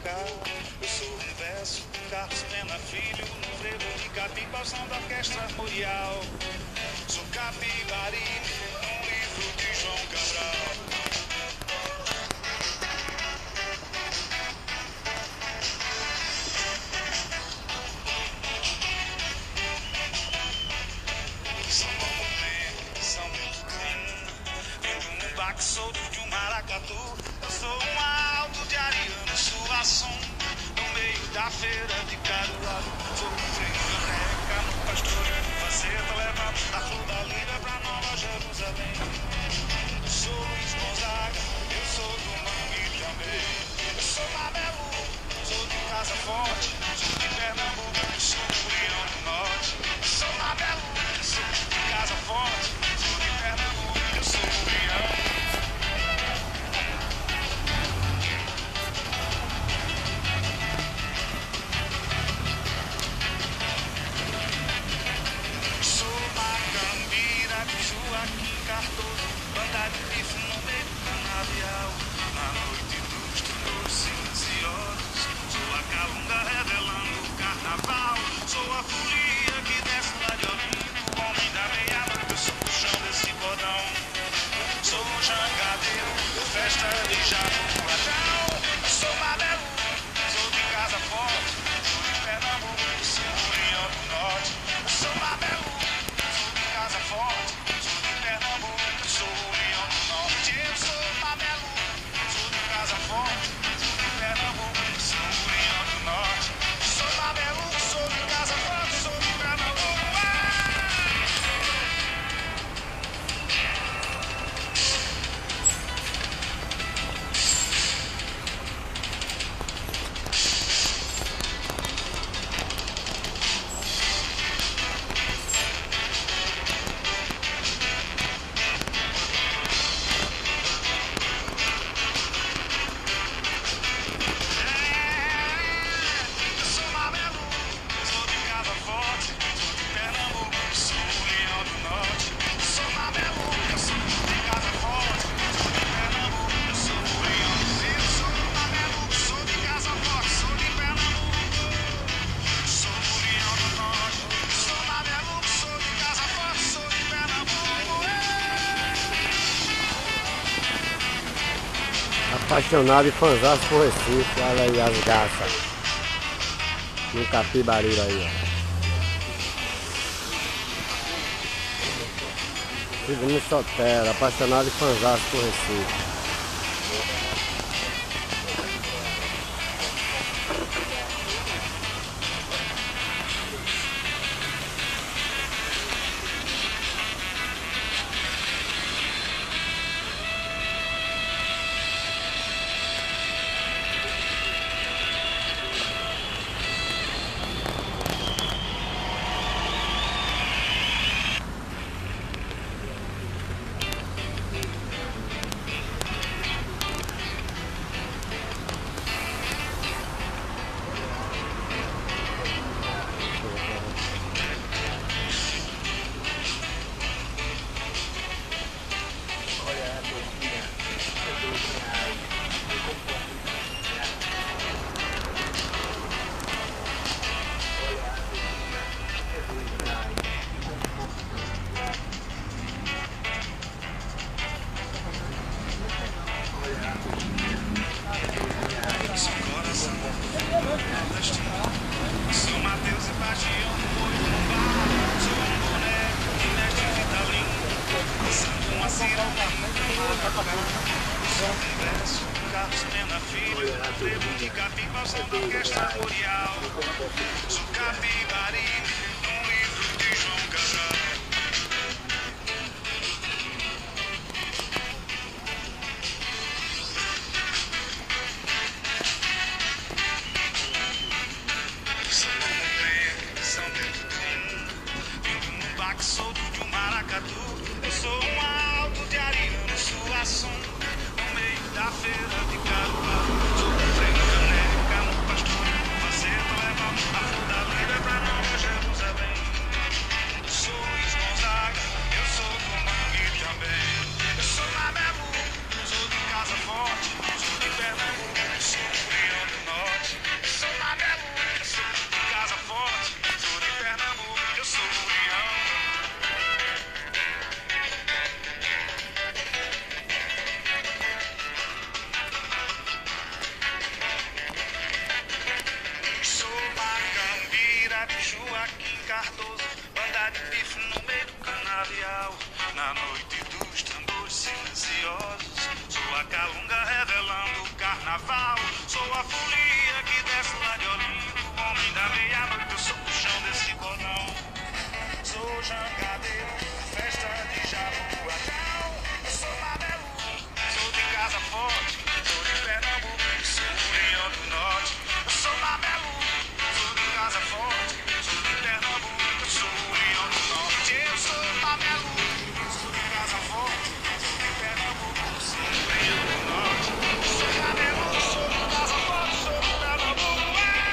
tocar. Eu sou um verso, Carlos Pena Filho, no frevo de Capimbau, som da orquestra armorial. Sou Capibari, num livro de João Cabral. São Mamãe, São Bento Crino, um baque solto de um maracatu. Eu sou um alto de Ariano Suassum, no meio da feira de Caruaru. Sou um freio caneca no pastoreio, faceta levando da flor da lira pra Nova Jerusalém. Eu sou Luiz Gonzaga, eu sou do Mangue de Amei. Eu sou Mabelu, sou de Casa Forte, sou de Pernambuco, sou do Rio do Norte. Eu sou Mabelu, sou de Casa Forte, sou de Pernambuco, eu sou do Rio. Cardoso, banda de bife no meio do canavial. Na noite dos tambores silenciosos, sou a calunga revelando o carnaval. Sou a folia que desce lá de Olinda, o homem da meia-noite, eu sou o chão desse cordão. Sou um jangadeiro, festa de Jaboatão. Sou Mabelu, sou de Casa Forte, sou de Pernambuco, sou do Rio do Norte. Sou Mabelu, sou de Casa Forte, Pernambuco, sou o Rio do Norte. Eu sou Mabelu, sou de Casa Forte, sou de Pernambuco, sou o Rio do Norte. Sou Mabelu, sou de Casa Forte, sou de Pernambuco. Apaixonado e fãzaço por Recife, olha aí as garças no Capibari aí, ó. Segundo Sotero, apaixonado e fãzaço por Recife. Carlos Pena Filho, frevo de Capimbau, som da orquestra armorial. Sou Capibari, num livro de João Cabral. São Mamãe, São Bento Crino, vindo num baque solto de um maracatu. Eu sou um alto de Ariano Suassum, no meio da feira de Caruaru. Sou um freio caneca no pastoreio, faceta levando a flor da lira pra Nova Jerusalém. Cardoso, banda de bife no meio do canavial. Na noite dos tambores silenciosos, sou a calunga revelando o carnaval. Sou a folia que desce lá de Olimpo, homem da meia-noite, eu sou o chão desse bolão. Sou jangadeiro, festa de Jaboatão. Eu sou Mabelu, sou de Casa Forte, sou de Pernambuco, sou Rio do Norte. Eu sou Mabelu, sou de Casa Forte, sou de Pernambuco, sou Rio do Norte. Eu sou Mabelu, sou de Casa Forte, sou de Pernambuco, sou Rio do Norte. Eu sou Mabelu, sou de Casa Forte, sou de Pernambuco.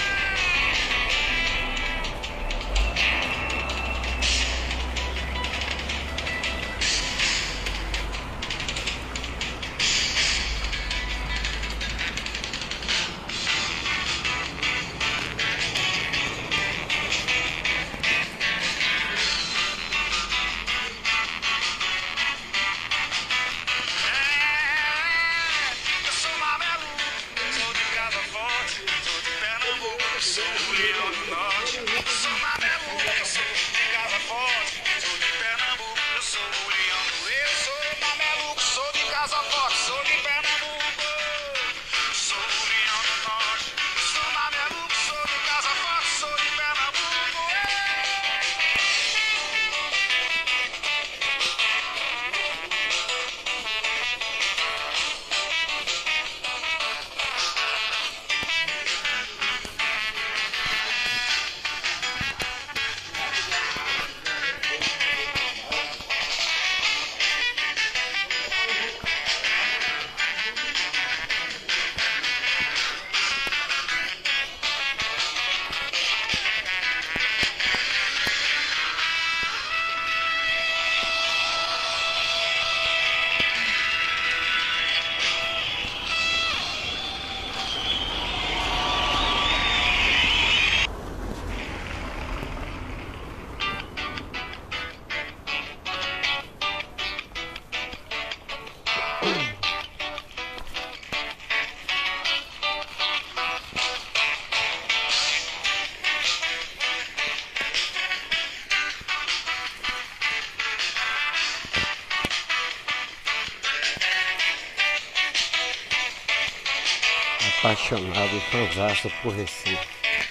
Apaixonado e fanzaço por Recife.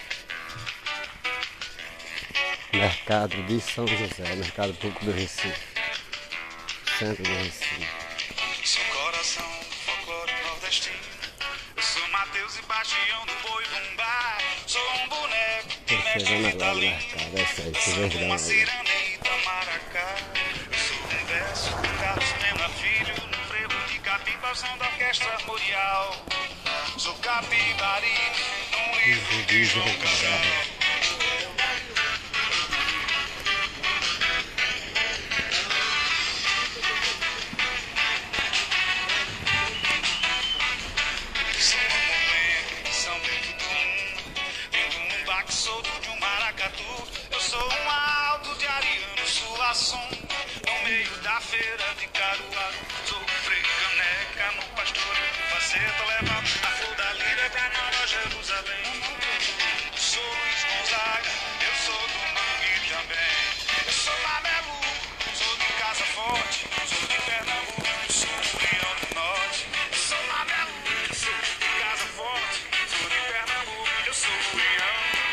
Mercado de São José, Mercado Público do Recife, centro do Recife. Sou coração do folclore nordestino. Eu sou Mateus e Bastião do Boi Bumbá. Sou um boneco que mexe Chegando no agora no Italim. mercado, essa aí, que Sou uma verdade. ciranda em Itamaracá. Eu sou um verso com Carlos Pena Filho, no frevo de Capiba, ao som da orquestra armorial. Sou Capibari, num livro de João Cabral. Sou mamolengo, São Bento do Mundo, vindo num baque solto de um maracatu. Eu sou um alto de Ariano Suassum, no meio da feira de Caruaru. Sou Frei Caneca no pastoreio, faceta leva a flor da lira pra Nova Jerusalém. Sou Luiz Gonzaga, eu sou do Mangue também. Eu sou Mabelu, sou de Casa Forte, sou de Pernambuco, sou do Rio do Norte. Eu sou Mabelu, sou de Casa Forte, sou de Pernambuco, eu sou do Rio.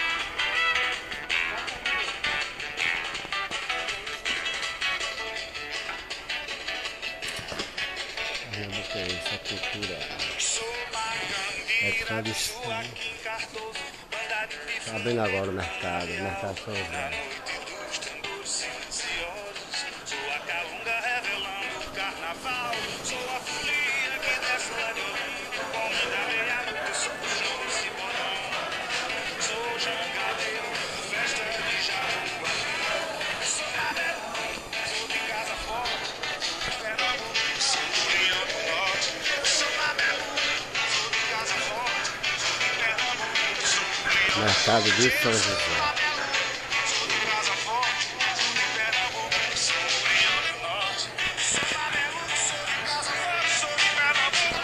O que é isso? A cultura Sou é Macambira, tradição. sou aqui em Cardoso, banda de bife Tá abrindo agora o mercado São na José. noite dos tambores silenciosos. Sou a calunga revelando o carnaval. Sou a folia que desce lá de Olimpo, homem da meia-noite, eu sou o chão desse bolão. Sou jangadeiro, festa de Jaboatão. Sou Mabelu, sou de Casa Forte, sou de Pernambuco, sou do Rio do Norte. Sou Mabelu, sou de Casa Forte, sou de Pernambuco, sou do Rio do Norte. Mercado de São José. Sou de Casa Forte, sou de Pernambuco, sou do Rio do Norte. Sou Mabelu, sou de Casa Forte, sou de Pernambuco.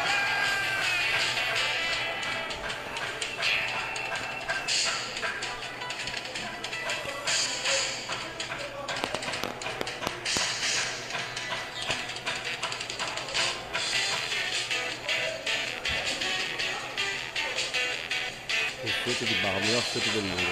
O chute de barro, o melhor chute do mundo.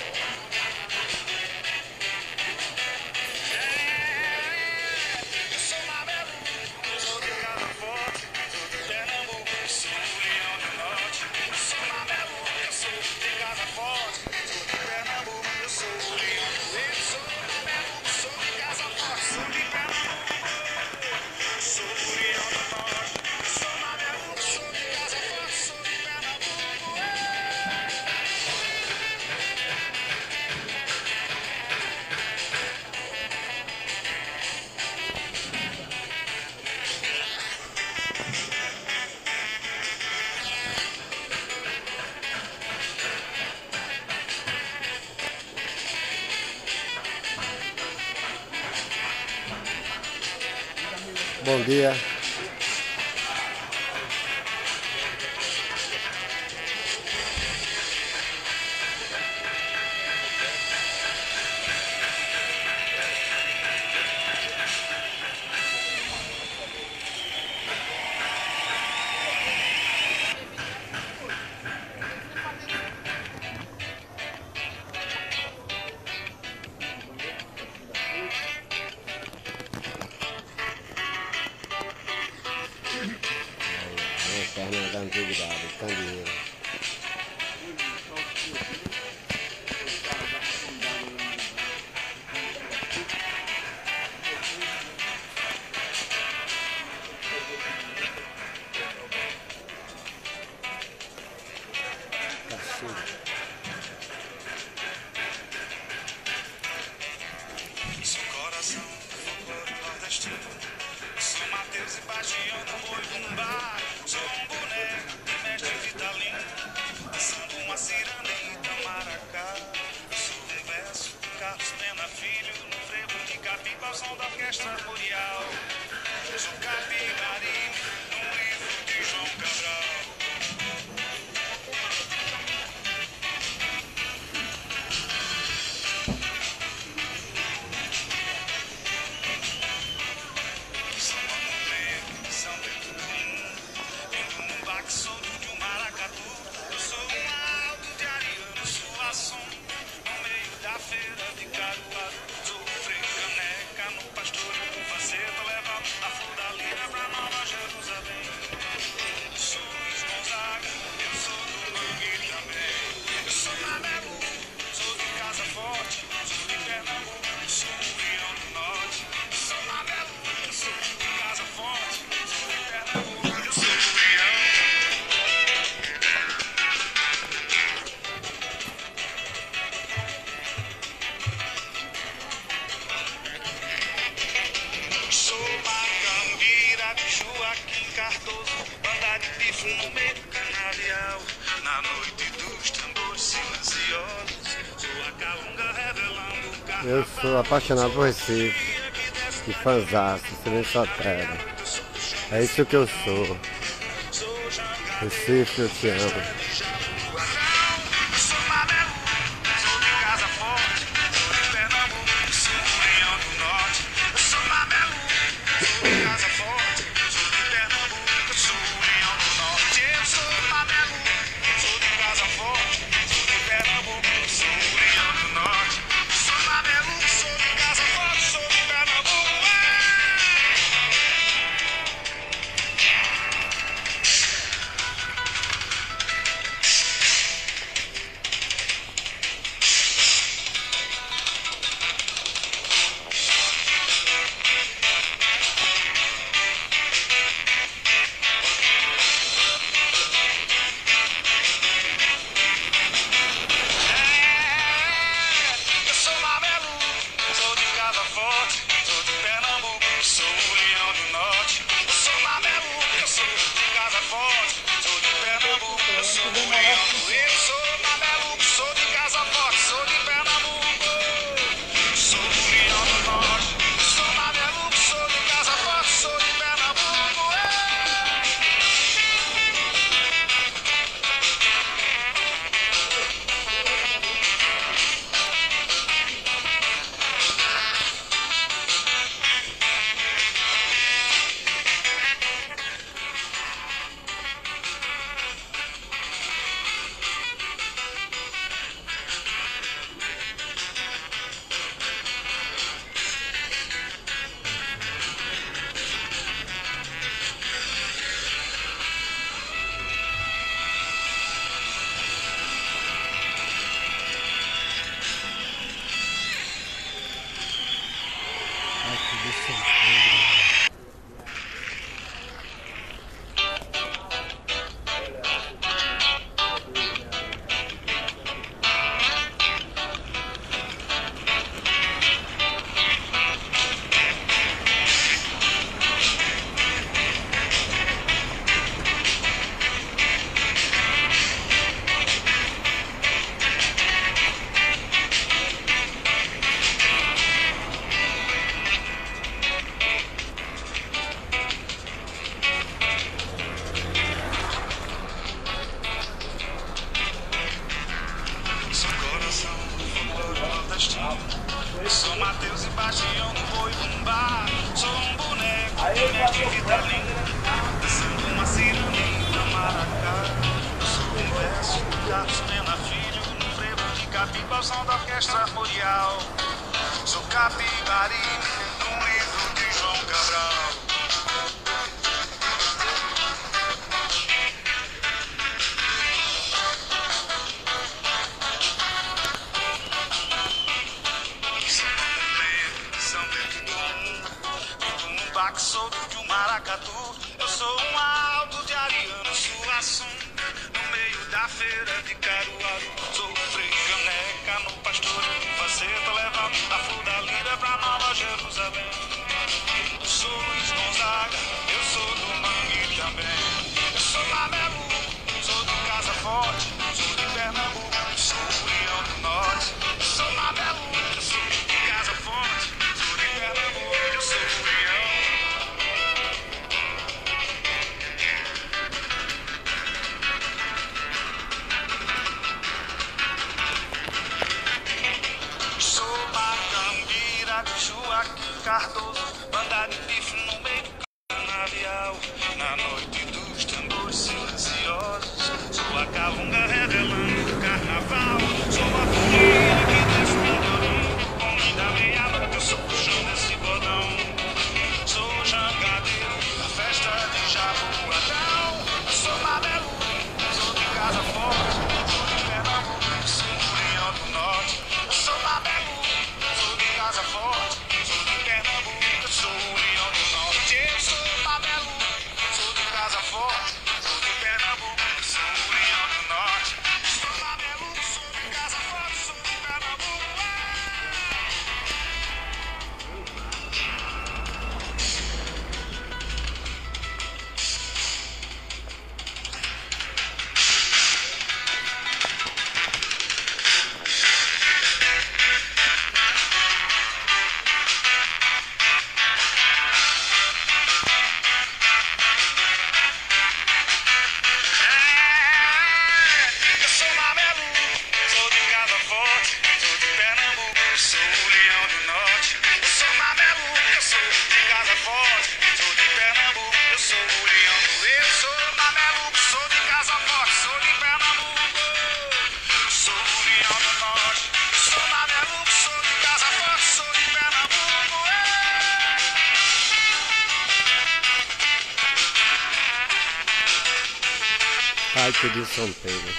Bom dia. Perna da antiguidade, candeeiro. Sou coração, folclore nordestino. Sou Mateus e paixão do boi bumbá. Sou um boneco de mestre vitalino, dançando uma ciranda em Itamaracá. Sou um verso de Carlos Pena Filho, no frevo de Capiba ao som da orquestra armorial. Sou Capibari, num livro de João Cabral. Solto de um maracatu, eu sou um alto de ariano, suação, no meio da feira de Caruaru. Sou Frei Caneca no pastoreio com faceta, leva a flor da lira pra Nova Jerusalém. Sou Luiz Gonzaga, eu sou do buggy também. Eu sou Mabelu, sou de Casa Forte, sou de Pernambuco, sou do Rio do Norte. Eu sou Mabelu, eu sou de Casa Forte, sou de Pernambuco, eu sou do Rio. Joaquim Cardoso, banda de pifo no meio do canavial. Na noite dos tambores silenciosos, sou a calunga revelando o carnaval. Eu sou apaixonado por Recife, de fanzaço, silêncio solteiro. É isso que eu sou. Recife, eu te amo. ao som da orquestra armorial. Sou Capibari, num livro de João Cabral. São dentro do mundo, um baque solto de um maracatu. Eu sou um alto de Ariano Suassum, no meio da feira de Caruaru. Sou o Frei Caneca no pastoreio, faceta levando a flor da lira pra Nova Jerusalém. Eu sou Luiz Gonzaga, eu sou do Mangue também. Eu sou mameluco, sou de Casa Forte, sou de Pernambuco, sou o Leão do Norte. Eu sou mameluco, eu sou de Casa Forte, sou de Pernambuco, eu sou o Leão. Sou Macambira, Joaquim Cardoso, banda de pife no meio do canavial. Na noite dos tambores silenciosos, sou a calunga revelando o carnaval. Sou a folia que desce o Mindorim, homem da meia-noite, eu sou o chão desse bordão. Sou o jangadeiro da festa de Jaboatão. Eu sou mameluco, sou de Casa Forte, sou de Pernambuco, sou o Leão do Norte. Eu sou mameluco, sou de Casa Forte, sou de Pernambuco, eu sou o Leão do Norte. Eu sou mameluco, sou de Casa Forte, sou de Pernambuco, eu sou o Leão do Norte. Eu sou mameluco, sou de Casa Forte, sou de Pernambuco. Eu sou mameluco, sou de Casa Forte, sou de Pernambuco, sou o Leão do Norte. Eu sou mameluco, eu sou de Casa Forte, sou de Pernambuco, eu sou o Leão do. Eu sou mameluco, sou de Casa Forte, sou de Pernambuco, sou o Leão do Norte. Eu sou mameluco, sou de Casa Forte, sou de Pernambuco. Ai, que de São Pedro.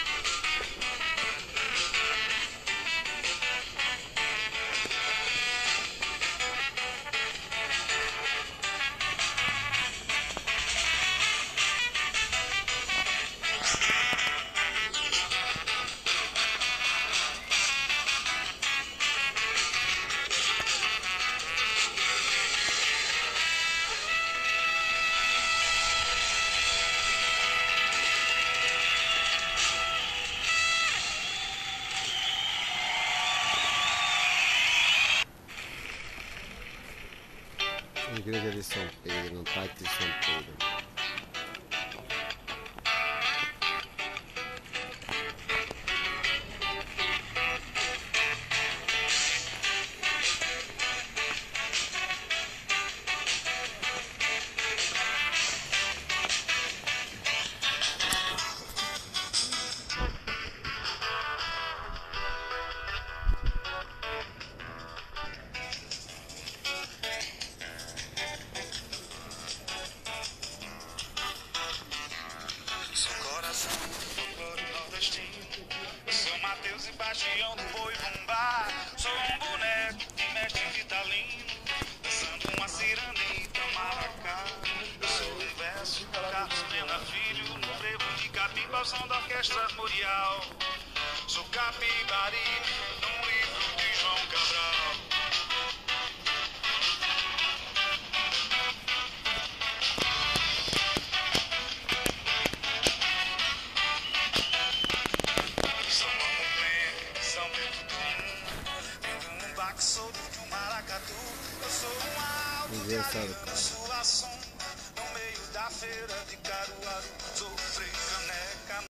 Igreja de São Pedro, no Parque de São Pedro. Sou coração do folclore nordestino. Eu sou Mateus e Bastião do Boi Bumbá. Sou um boneco de mestre Vitalino, dançando uma ciranda em Itamaracá. Eu sou um verso do Carlos Mena Filho, no frevo de Capiba ao som da orquestra armorial. Sou Capibari, num livro de João Cabral. São dentro do mundo, um baque solto de um maracatu. Eu sou um alto de Ariano Suassum, no meio da feira de Caruaru.